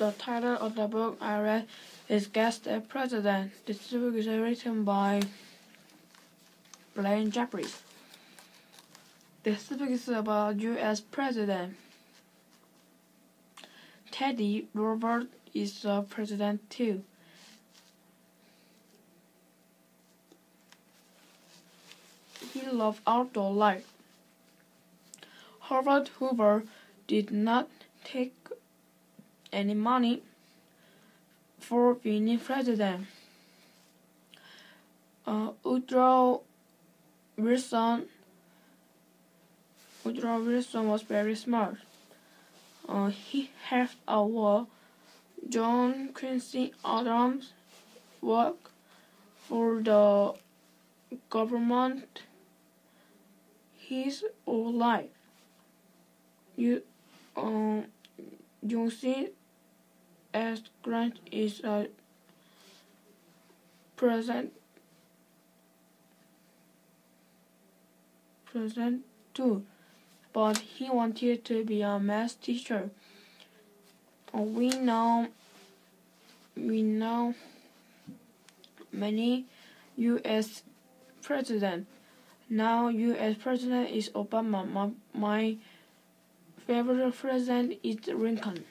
The title of the book I read is Guess the President. This book is written by Blaine Jeffries. This book is about U.S. President. Teddy Roosevelt is the president too. He loved outdoor life. Herbert Hoover did not take any money for being president. Woodrow Wilson was very smart. He helped a war. John Quincy Adams worked for the government his whole life. Ulysses S. Grant is a president too, but he wanted to be a math teacher. We know many U.S. presidents. Now U.S. president is Obama. My favorite president is Lincoln.